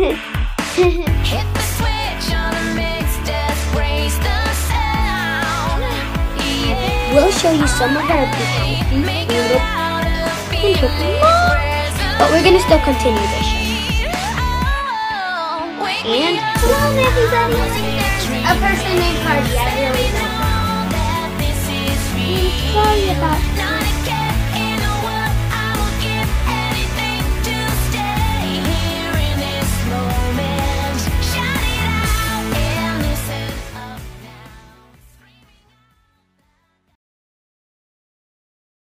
Hit the switch on a mix, just raise the sound. Yeah. We'll show you some of our behind Make it out of but we're gonna still continue this show. And hello everybody! A person named Cardi, I really like that. Sorry about